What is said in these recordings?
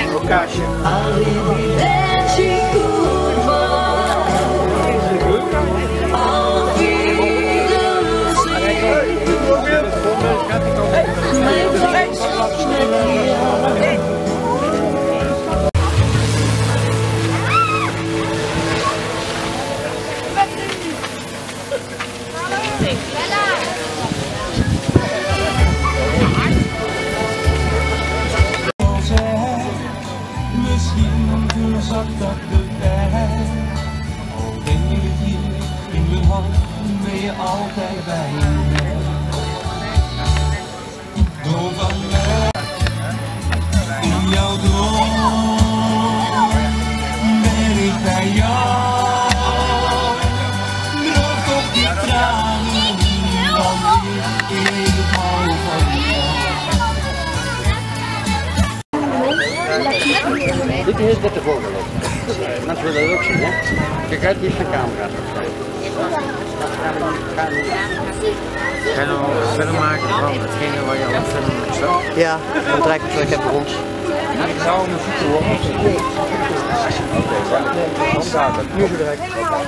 Ook kaasje. Misschien verzakt dat de pijn. Al ben je hier in mijn hand, ben je altijd bij me. Droom van mij, in jouw droom ben ik bij jou. Droog op die tranen, want ik hou van jou. Dit is met de vogel op. Mensen willen dat ook zien, hè? Kijk uit, die is van camera. Ga je nou een film maken van hetgene waar je aan het filmen bent zo? Ja, dan draai ik het terug even rond. Ik zou hem zoeken hoor. Oké, nu direct.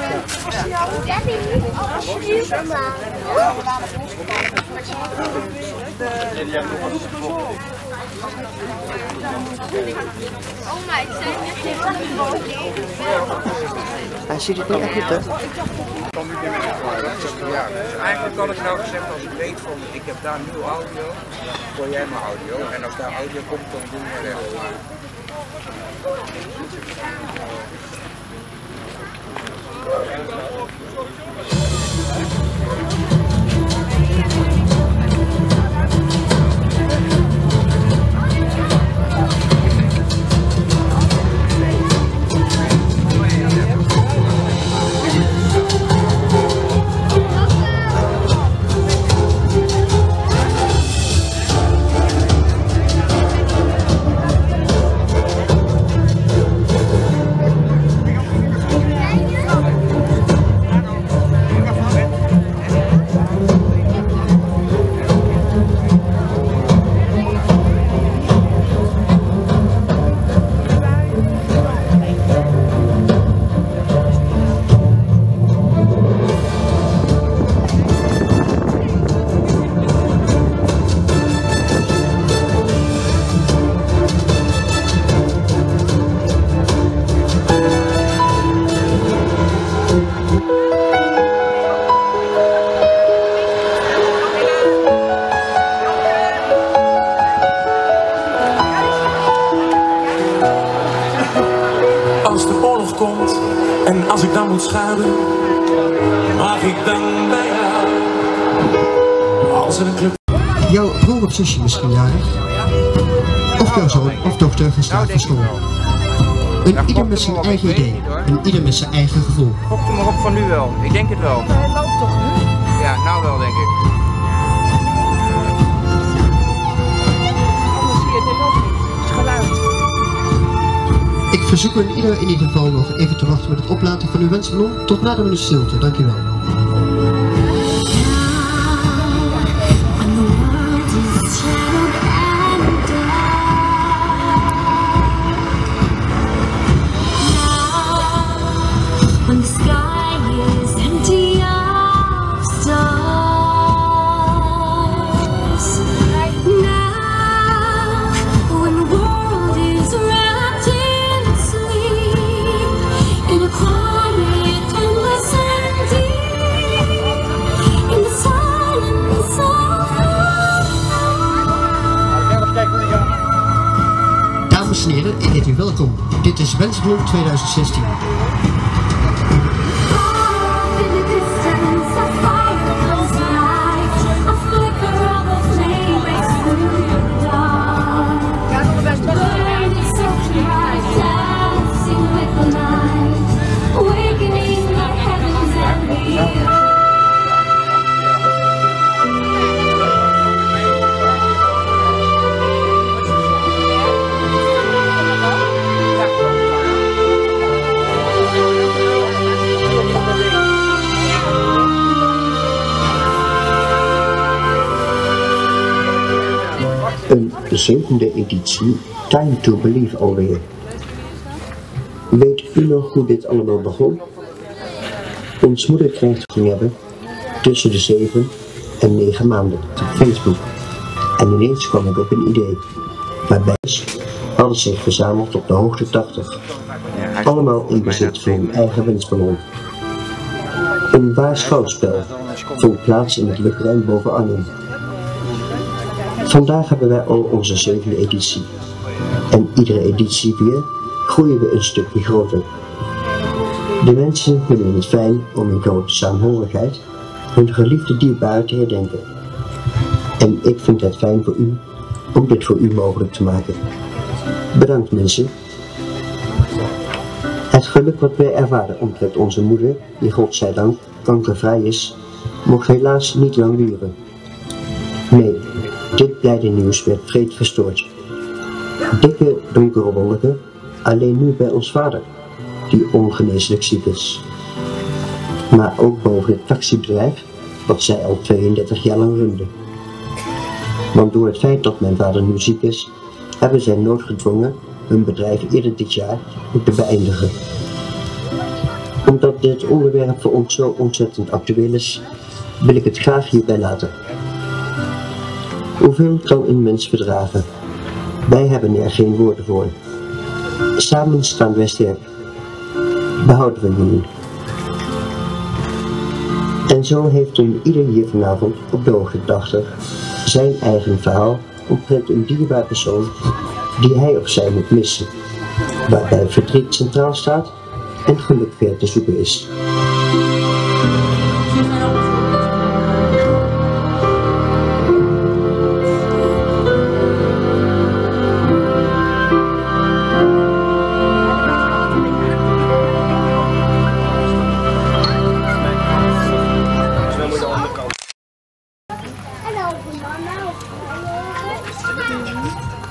Oma, ik zei net tegen de Hij ziet het niet echt goed, hè? Ja, dus eigenlijk kan ik nou zeggen als ik weet van ik heb daar nieuw audio, gooi jij mijn audio en als daar audio komt dan doen we weg. Als de oorlog komt en als ik dan moet schuilen, mag ik dan bij jou. Als er een club... Jouw broer of zusje misschien jarig? Of jouw zoon of dochter gestaat voor school? Een ieder met zijn eigen idee, een ieder met zijn eigen gevoel. Gok er maar op van nu wel, ik denk het wel. Hij loopt toch nu? Ja, nou wel denk ik. Anders zie je dit ook niet. Het geluid. Ik verzoek in ieder geval nog even te wachten met het oplaten van uw wensballon tot na de minuut stilte. Dankjewel. When the sky is empty of stars, now when the world is wrapped in sleep, in a quiet, endless and deep, in the silence of night. Dames en heren, ik heet u welkom. Dit is Wensballon 2016. de 7e editie Time to Believe alweer. Weet u nog hoe dit allemaal begon? Ons moeder kreeg ging hebben tussen de 7 en 9 maanden op Facebook. En ineens kwam ik op een idee, waarbij ze hadden zich verzameld op de hoogte 80. Allemaal in bezit van hun eigen wensballon. Een waar schouwspel vond plaats in het luchtruim boven Arnhem. Vandaag hebben wij al onze 7e editie. En iedere editie weer groeien we een stukje groter. De mensen vinden het fijn om in grote saamhorigheid hun geliefde dierbaren te herdenken. En ik vind het fijn voor u om dit voor u mogelijk te maken. Bedankt mensen. Het geluk wat wij ervaren omtrent onze moeder, die godzijdank kankervrij is, mocht helaas niet lang duren. Nee, dit blijde nieuws werd vreed verstoord. Dikke donkere wolken, alleen nu bij ons vader, die ongeneeslijk ziek is. Maar ook boven het taxibedrijf, wat zij al 32 jaar lang runde. Want door het feit dat mijn vader nu ziek is, hebben zij noodgedwongen hun bedrijf eerder dit jaar moeten beëindigen. Omdat dit onderwerp voor ons zo ontzettend actueel is, wil ik het graag hierbij laten. Hoeveel kan een mens verdragen? Wij hebben er geen woorden voor. Samen staan wij sterk. Behouden we jullie. En zo heeft ieder hier vanavond op de hoogte 80 zijn eigen verhaal omtrent een dierbaar persoon die hij of zij moet missen, waarbij verdriet centraal staat en geluk ver te zoeken is. Hallo, mama.